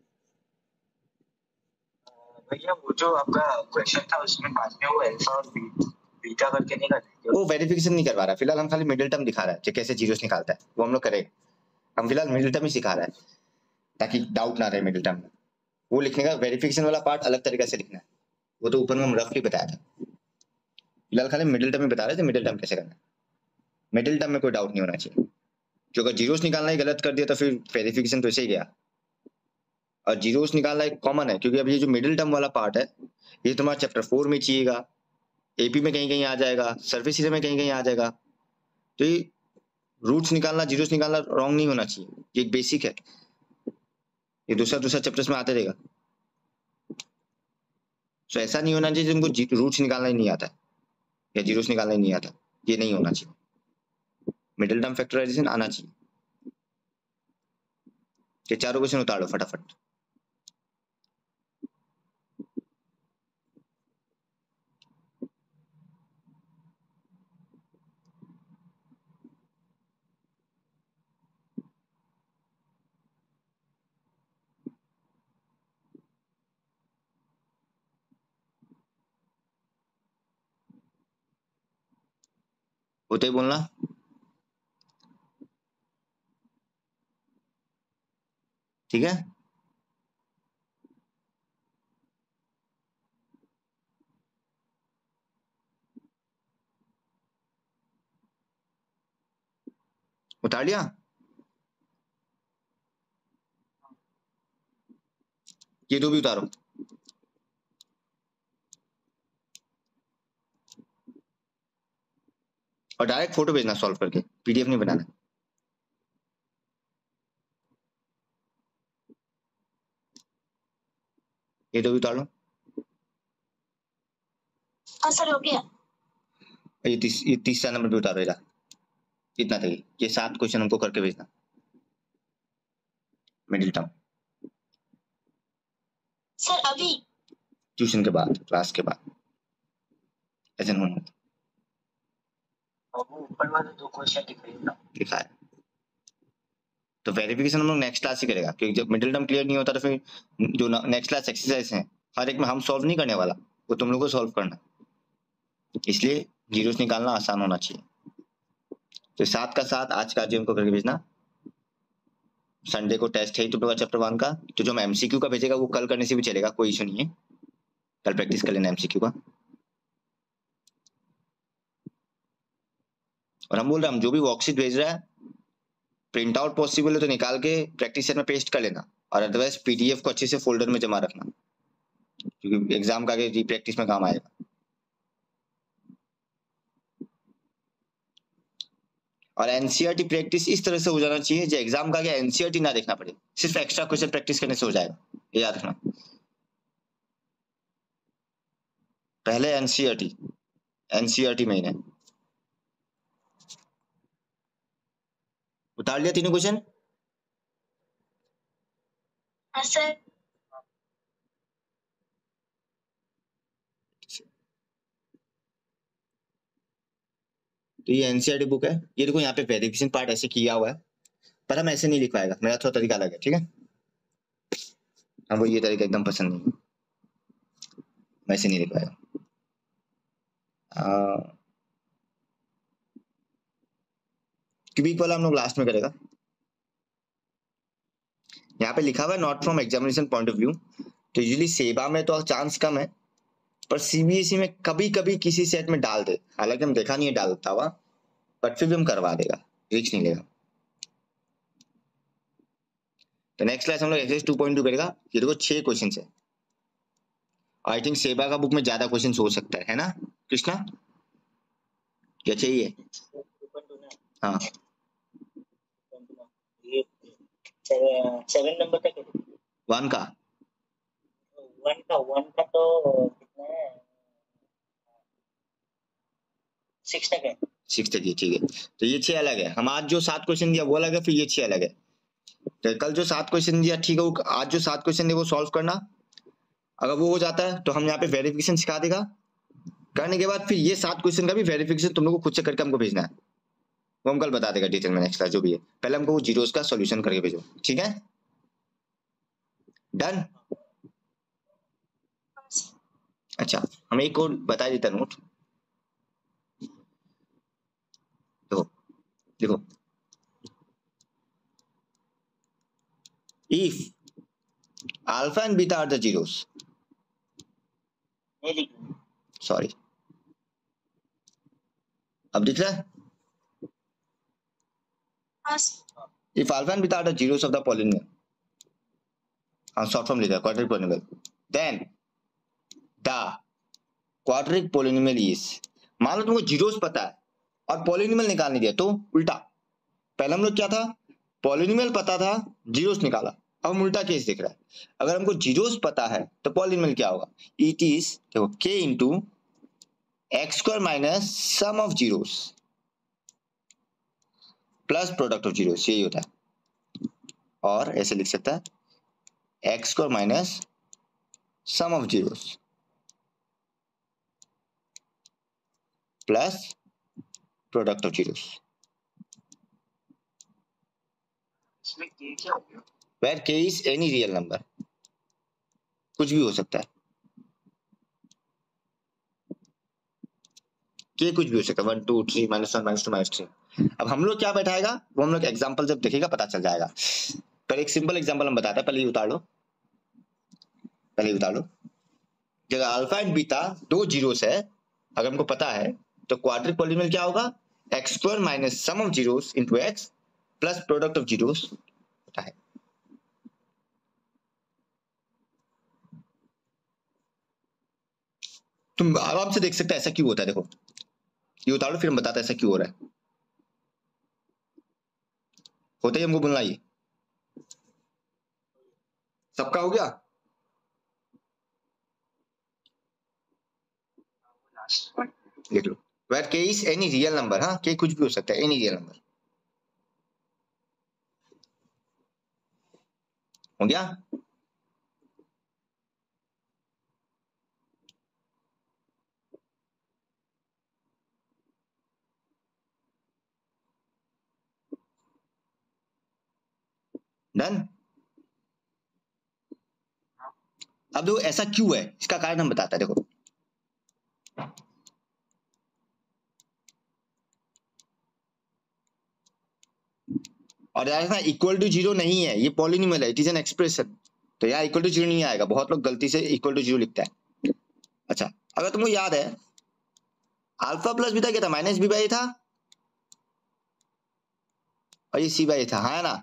भैया वो जो आपका क्वेश्चन था उसमें बाद में वो अल्फा और बीटा करके नहीं करते, वो वेरिफिकेशन नहीं करवा रहा, फिलहाल हम खाली मिडिल टर्म दिखा रहा है, कैसे जीरोस निकालता है वो हम लोग करेंगे। हम फिलहाल मिडिल टर्म ही सिखा रहा है ताकि डाउट ना रहे मिडिल टर्म में, वो लिखने का वेरिफिकेशन वाला पार्ट अलग तरीके से लिखना है। वो तो ऊपर में हम रफली बताया था, फिलहाल खाली मिडिल टर्म में बता रहे थे मिडिल टर्म कैसे करना है। मिडिल टर्म में कोई डाउट नहीं होना चाहिए, जो अगर जीरोस निकालना ही गलत कर दिया तो फिर वेरिफिकेशन तो ऐसे ही गया। और जीरोस निकालना एक कॉमन है, क्योंकि अब ये जो मिडिल टर्म वाला पार्ट है ये तुम्हारा चैप्टर फोर में चाहिएगा, एपी में कहीं कहीं आ जाएगा, सर्फेस एरिया में कहीं कहीं आ जाएगा। तो ये रूट्स निकालना, जीरोस निकालना रॉन्ग नहीं होना चाहिए, ये एक बेसिक है, ये दूसरा दूसरा चैप्टर्स में आते रहेगा। तो ऐसा नहीं होना चाहिए जिनको रूट्स निकालना ही नहीं आता या जीरोस निकालना ही नहीं आता, ये नहीं होना चाहिए। मिडिल टर्म फैक्टराइजेशन आना चाहिए। ये चारों क्वेश्चन उतारो फटाफट। होते ही बोलना। ठीक है, उतार लिया। ये दो भी उतारो। और डायरेक्ट फोटो भेजना सॉल्व करके, पीडीएफ नहीं बनाना। ये दो भी उतार लो। हाँ सर हो गया। ये तीस ये तीसरा नंबर पे उतारो, इधर इतना तक, ये सात क्वेश्चन हमको करके भेजना मिडिल टर्म। सर अभी ट्यूशन के बाद, क्लास के बाद, ऐसे नहीं होना। और वो ऊपर वाले दो क्वेश्चन दिख रही है ना, लिखा है तो वेरिफिकेशन हम लोग नेक्स्ट क्लास ही करेगा, क्योंकि जब मिडिल टर्म क्लियर नहीं होता तो फिर जो नेक्स्ट क्लास एक्सरसाइज है हर एक में हम सॉल्व नहीं करने वाला, वो तुम लोग को सॉल्व करना, इसलिए जीरोस निकालना आसान होना चाहिए। तो सात का सात आज का आज हमको करके भेजना। संडे को टेस्ट है तुम लोग का चैप्टर वन का, तो जो हम एमसीक्यू का भेजेगा वो कल करने से भी चलेगा, कोई इशू नहीं है, कल प्रैक्टिस कर लेना एमसीक्यू का। और हम बोल रहे हैं हम जो भी वर्कशीट भेज रहा है प्रिंट आउट पॉसिबल है तो निकाल के प्रैक्टिस सेट में पेस्ट कर लेना, और अदरवाइज पीडीएफ को अच्छे से फोल्डर में जमा रखना, क्योंकि एग्जाम का आगे रीप्रैक्टिस में काम आएगा। और एनसीईआरटी प्रैक्टिस इस तरह से हो जाना चाहिए जो एग्जाम का आगे एनसीईआरटी ना देखना पड़े, सिर्फ एक्स्ट्रा क्वेश्चन प्रैक्टिस करने से हो जाएगा, ये याद रखना। पहले एनसीईआरटी एनसीईआरटी में ही है। उतार लिया तीनों क्वेश्चन। हाँ सर। तो ये एनसीईआरटी बुक है, ये देखो यहाँ पे वेरिफिकेशन पार्ट ऐसे किया हुआ है, पर हम ऐसे नहीं लिखवाएगा, मेरा थोड़ा तरीका अलग है, ठीक है। हमको ये तरीका एकदम पसंद नहीं है, मैं ऐसे नहीं लिखवाएगा। क्यूबिक वाला हम लोग लास्ट में करेगा। यहाँ पे लिखा हुआ है not from examination point of view, तो यूजुअली सेवा में तो चांस कम है, पर सीबीएसई में कभी कभी किसी सेट में डाल दे, हालांकि हम देखा नहीं है डालता हुआ, बट फिर भी हम करवा देगा, रिस्क नहीं लेगा। तो नेक्स्ट क्लास हम लोग एक्सरसाइज टू पॉइंट टू करेगा। ये देखो छह क्वेश्चन है, आई थिंक सेवा का बुक में ज्यादा क्वेश्चन हो सकता है, है ना कृष्णा, क्या चाहिए? हाँ सेवन नंबर तक वन का वन का वन का तो कितना है, सिक्स तक है, सिक्स तक ही, ठीक है। तो ये छह अलग है, हम आज जो सात क्वेश्चन दिया वो अलग है, फिर ये छह अलग है। तो कल जो सात क्वेश्चन दिया ठीक है, आज जो सात क्वेश्चन दिया वो सॉल्व करना, अगर वो हो जाता है तो हम यहाँ पे वेरिफिकेशन सिखा देगा, करने के बाद फिर ये सात क्वेश्चन का भी वेरिफिकेशन तुम लोग को खुद से करके हमको भेजना है, वो हम कल बता देगा डिटेल में नेक्स्ट क्लास जो भी है। पहले हमको वो जीरोस का सॉल्यूशन करके भेजो, ठीक है, डन। अच्छा हम एक और बता देता नोट, तो देखो if alpha and beta are the zeros, sorry, अब दिख रहा है? हाँ sir. If alpha and beta are the zeros of the polynomial, हाँ शॉर्ट फॉर्म लिखा है quadratic polynomial, then the quadratic polynomial is, मान लो तुमको जीरोस पता है और पॉलिनोमियल निकालने दिया, तो उल्टा, पहले हम लोग क्या था, पॉलिनोमियल पता था, जीरोस निकाला, अब हम उल्टा केस देख रहा है, अगर हमको जीरोस पता है तो पॉलिनोमियल क्या होगा, इट इज देखो k into x square minus sum of zeros plus product of zeros, यही होता है। और ऐसे लिख सकता है x square minus sum of zeros plus product of zeros, इसमें k क्या हो गया? where k is any real number, कुछ भी हो सकता है, k कुछ भी हो सकता है, one two three minus one minus two minus three. अब हम लोग क्या बैठाएगा वो हम लोग एग्जाम्पल जब देखेगा पता चल जाएगा। पर एक सिंपल एग्जाम्पल हम बताते हैं, पहले ही उतार लो, पहले ही उतार लो। जगह अल्फा एंड बीटा दो जीरोस है, अगर हमको पता है तो क्वाड्रेटिक पॉलिनोमियल क्या होगा, x square minus sum of zeros into x plus product of zeros होता है। तुम आराम से देख सकते हैं ऐसा क्यों होता है, देखो ये उतारो फिर हम बताते हैं ऐसा क्यों हो रहा है। होता ही हमको बोलना, ये सबका हो गया, देख लो, where k is any real number, हाँ k कुछ भी हो सकता है, any real number, हो गया। डन। अब देखो ऐसा क्यों है, इसका कारण हम बताते हैं, देखो और यार ना इक्वल टू जीरो नहीं है, ये पॉलिनोमियल है, इट इज एन एक्सप्रेशन, तो यहाँ इक्वल टू जीरो नहीं आएगा, बहुत लोग गलती से इक्वल टू जीरो लिखता है। अच्छा अगर तुमको याद है अल्फा प्लस बीटा क्या था, माइनस बी बाई ए था और ये सी बाई ए था, हाँ ना,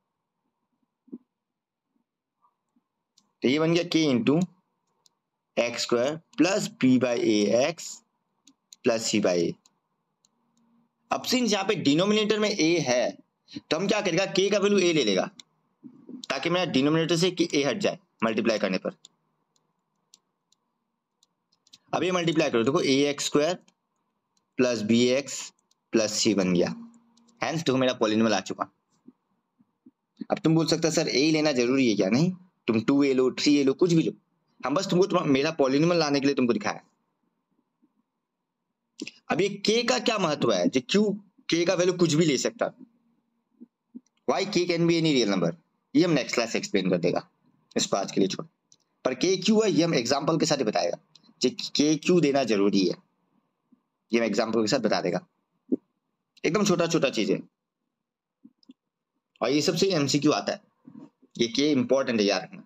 तो ये बन गया k into x square plus b by a x plus c by a. अब सिंस यहाँ पे डिनोमिनेटर में a है तो हम क्या करेगा, k का वैल्यू a ले लेगा ताकि मेरा डिनोमिनेटर से a हट जाए मल्टीप्लाई करने पर। अब ये मल्टीप्लाई करो, देखो a x square plus b x plus c बन गया, हैंस देखो मेरा पॉलिनोमियल आ चुका। अब तुम बोल सकते हो सर ए लेना जरूरी है क्या, नहीं, तुम टू ए लो, थ्री ए लो, कुछ भी लो, हम बस तुमको मेरा पॉलिनोमियल लाने के लिए तुमको दिखाया। अब ये k का क्या महत्व है, जो क्यों k का वैल्यू कुछ भी ले सकता, why k can be any real number, ये हम नेक्स्ट क्लास एक्सप्लेन कर देगा, इसको आज के लिए छोड़। पर k क्यों है ये हम एग्जांपल के साथ ही बताएगा, जो k क्यों देना जरूरी है ये हम एग्जांपल के साथ बता देगा, एकदम छोटा छोटा चीज है और ये सबसे एमसीक्यू आता है, ये k इंपॉर्टेंट है याद रखना।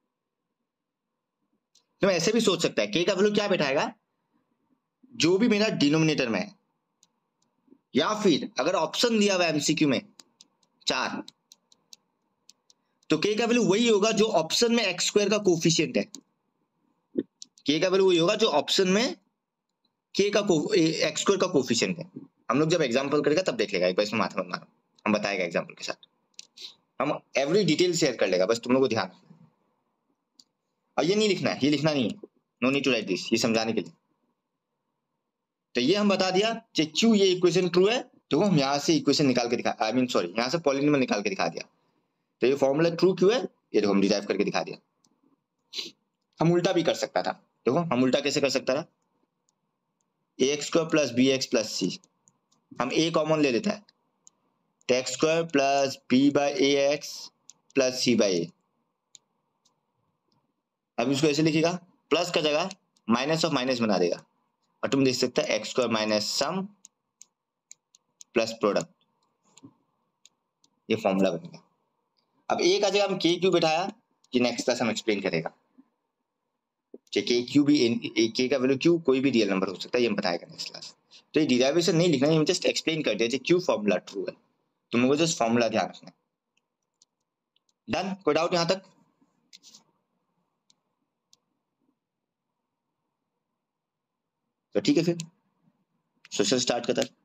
तो मैं ऐसे भी सोच सकता है k का वैल्यू क्या बैठाएगा, जो भी मेरा डिनोमिनेटर में है, या फिर अगर ऑप्शन दिया हुआ एमसीक्यू में चार, तो k का वैल्यू वही होगा जो ऑप्शन में एक्स स्क्वायर का कोफिशिएंट है, k का वैल्यू वही होगा जो ऑप्शन में k का एक्स स्क्वायर का कोफिशिएंट है। हम लोग जब एग्जांपल करेगा तब देख लेगा, एक बार इसमें माथा मत मारो, हम बताएगा एग्जांपल के साथ, हम एवरी डिटेल शेयर कर लेगा, बस तुम लोग को ध्यान। और ये नहीं लिखना है, ये लिखना नहीं है, no need to write this, ये समझाने के लिए। तो ये हम बता दिया कि क्यों ये इक्वेशन ट्रू है, तो हम यहाँ से इक्वेशन निकाल के दिखा, आई मीन सॉरी यहाँ से पॉलिनोमियल निकाल के दिखा दिया। तो ये फॉर्मूला ट्रू क्यों है, ये देखो हम डिराइव करके दिखा दिया। हम उल्टा भी कर सकता था, देखो हम उल्टा कैसे कर सकता था, a x square plus b x plus c, हम a कॉमन ले लेता है, तो x square plus b by a x plus c by a. अब इसको ऐसे लिखेगा, प्लस का जगह माइनस ऑफ माइनस बना देगा, और तुम देख सकते हैं x square minus sum plus product, ये फॉर्मूला बनेगा। अब a का जगह हम k क्यों बैठाया, कि नेक्स्ट क्लास हम एक्सप्लेन करेगा। के क्यू भी के का वैल्यू क्यू कोई भी रियल नंबर हो सकता है, ये हम बताएगा नेक्स्ट क्लास। तो ये डिराइवेशन नहीं लिखना है, हम जस्ट एक्सप्लेन कर दिया क्यू फॉर्मूला ट्रू है, तुम लोगों को जस्ट फॉर्मूला ध्यान रखना है। डन, कोई डाउट यहाँ तक? तो ठीक है, फिर सोशल स्टार्ट करता है।